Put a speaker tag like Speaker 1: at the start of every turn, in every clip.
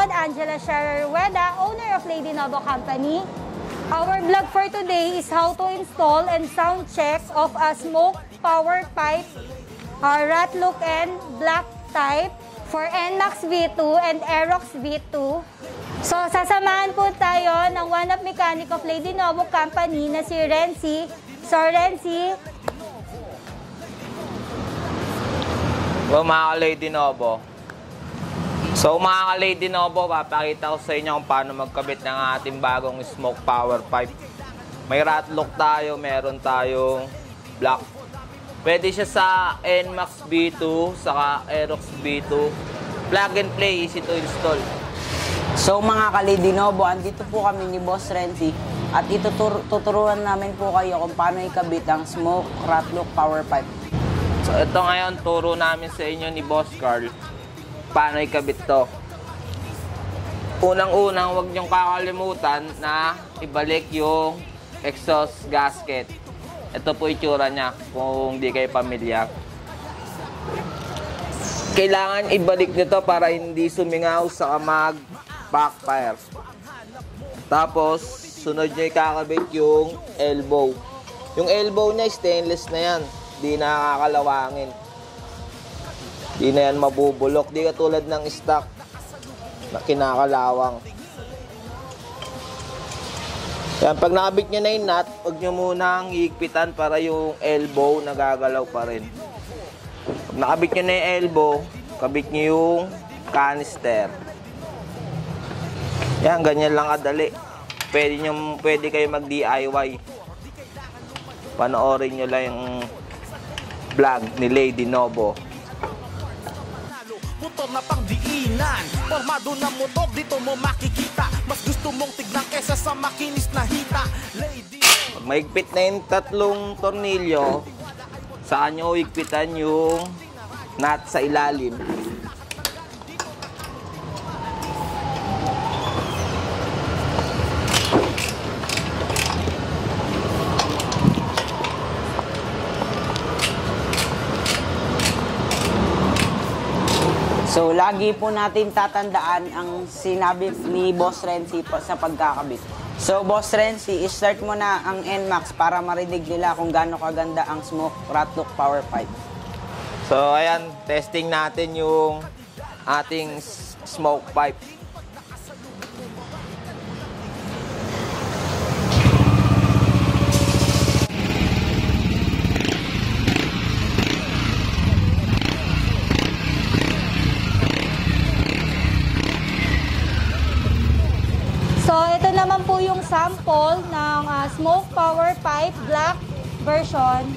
Speaker 1: Luzon, Angela Sharer Rueda, owner of Lady Novo Company. Our vlog for today is how to install and sound check of a smoke power pipe, Ratlook and Black type for NMAX V2 and Aerox V2. So, sasamahan po tayo ng one of mechanic of Lady Novo Company na si Renzi. So, Renzi.
Speaker 2: So, mga ka-Lady Novo. So, mga ka-Lady Novo, papakita ko sa inyo kung paano magkabit ng ating bagong smoke power pipe. May Ratlook tayo, meron tayong Black. Pwede siya sa NMAX V2, saka Aerox V2. Plug and play, easy to install.
Speaker 3: So mga ka-Lady Novo, andito po kami ni Boss Renzi at tuturuan namin po kayo kung paano ikabit ang smoke Ratlook power pipe.
Speaker 2: So ito ngayon, turo namin sa inyo ni Boss Carl paano ikabit to. Unang-unang, huwag niyong kakalimutan na ibalik yung exhaust gasket. Ito po itsura niya kung di kayo pamilyar. Kailangan ibalik nito para hindi sumingaw sa mag-backfire. Tapos, sunod nyo ikakabit yung elbow. Yung elbow niya, stainless na yan. Di nakakalawangin. Di na yan mabubulok. Di katulad ng stock na kinakalawang. Yan, pag nakabit nyo na yung nut, huwag nyo munang higpitan para yung elbow nagagalaw pa rin. Pag nakabit nyo na yung elbow, kabit nyo yung canister. Yan, ganyan lang kadali. Pwede kayo mag-DIY. Panoorin nyo lang yung vlog ni Lady Novo.
Speaker 4: Motor na pangdiinan, formado na motor, dito mo makikita. Mas gusto mong tignan kesa sa makinis na hita. Lady,
Speaker 2: pag maigpit na yung tatlong tornilyo, saan nyo higpitan yung nut sa ilalim.
Speaker 3: So lagi po natin tatandaan ang sinabi ni Boss Renzi sa pagkakabit. So Boss Renzi, start mo na ang NMAX para marinig nila kung gaano kaganda ang smoke Ratlook power pipe.
Speaker 2: So ayan, testing natin yung ating smoke pipe.
Speaker 1: So, ito naman po yung sample ng smoke power pipe black version.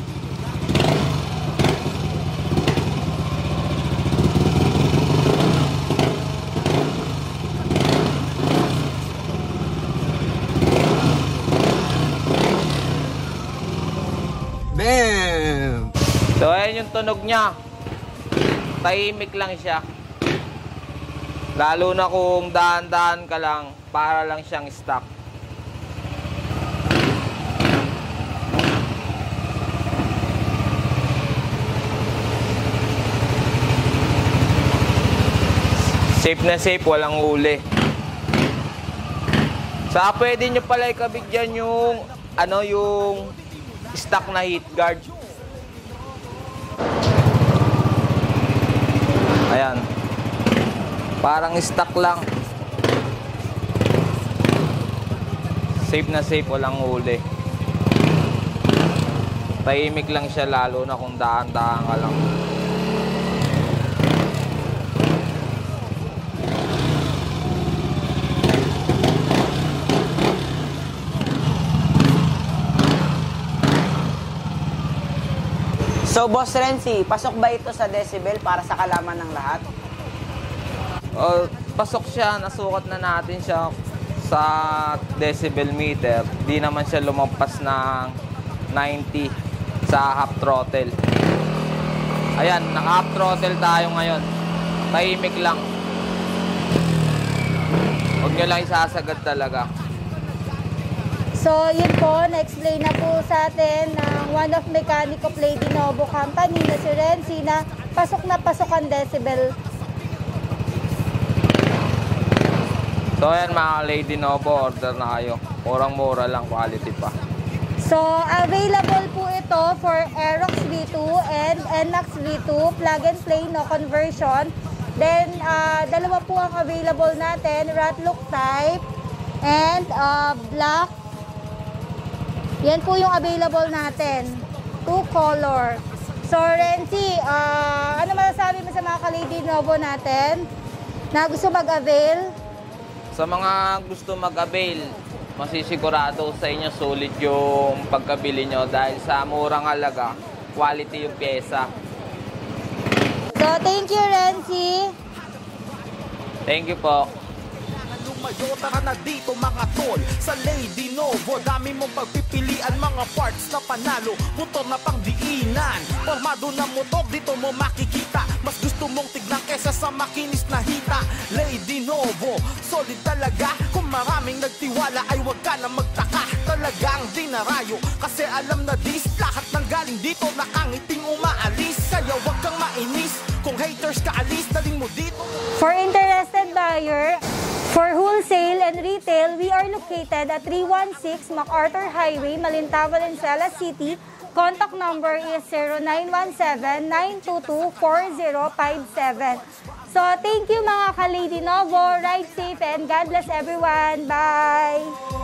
Speaker 4: bam!
Speaker 2: So ayan yung tunog niya. Tahimik lang siya. Lalo na kung dahan-dahan ka lang, para lang siyang stock. Safe na safe, walang huli. Saka pwede nyo pala ikabit dyan yung yung stock na heat guard. Ayan. Parang stock lang. Safe na safe, walang huli. Tahimik lang siya, lalo na kung dahan-dahan ka lang.
Speaker 3: So Boss Renzi, pasok ba ito sa decibel para sa kalaman ng lahat?
Speaker 2: Pasok siya, nasukat na natin siya sa decibel meter. Di naman siya lumampas ng 90 sa half throttle. Ayan, naka half throttle tayo ngayon. Tahimik lang. Huwag nyo lang isasagad talaga.
Speaker 1: So, yun po, na-explain na po sa atin ng one of mechanic of Lady Novo Company na si Renzi na pasok ang decibel.
Speaker 2: So ayan mga Lady Novo, order na kayo. Murang-mura lang, quality pa.
Speaker 1: So, available po ito for Aerox V2 and NMAX V2, plug and play, no conversion. Then, dalawa po ang available natin, rat look type and black. Yan po yung available natin. 2 color. So, Renzi, ano masasabi mo sa mga ka-Lady Novo natin na gusto mag-avail?
Speaker 2: Sa mga gusto mag-avail, masisigurado sa inyo sulit yung pagkabili nyo dahil sa murang halaga, quality yung pyesa.
Speaker 1: So, thank you, Renzi.
Speaker 2: Thank you po.
Speaker 4: Lumayo, tara na dito mga tol. Sa Lady Novo, dami mong pagpipilian, mga parts na panalo, motor na pangdiinan. Formado na motor, dito mo makikita. Mas gusto mong tignan kesa sa makinis na hita. Lady Novo, solid talaga. Kung maraming nagtiwala ay wag ka na magtaka. Talagang dinarayo, kasi alam na this, lahat ng galing dito nakangiting umaalis. Kaya wag kang mainis, kung haters ka alis, daling mo dito.
Speaker 1: For interested buyer, for wholesale and retail, we are located at 316 MacArthur Highway, Malinta, Valenzuela City. Contact number is 0917-922-4057. So, thank you mga ka-Lady Novo. Ride safe and God bless everyone. Bye!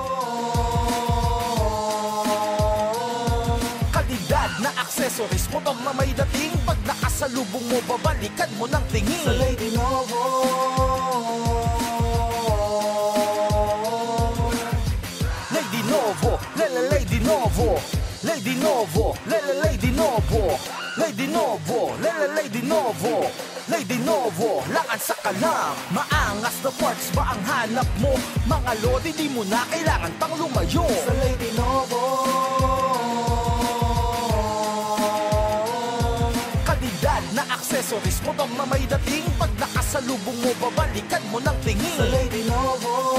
Speaker 4: Kalidad na accessories, motor na may dating. Pag nakasalubong mo, babalikan mo ng tingin. Sa Lady Novo, Lady Novo, Lady Novo, Lady Novo, Lady Novo, Lady Novo, Lady Novo, Lady Novo, langan sa kalam. Maangas na parts ba ang hanap mo? Mga lodi, di mo na kailangan pang lumayo. Sa Lady Novo, kalidad na accessories, motor na may dating. Pag nakasalubong mo, babalikan mo ng tingin. Sa Lady Novo,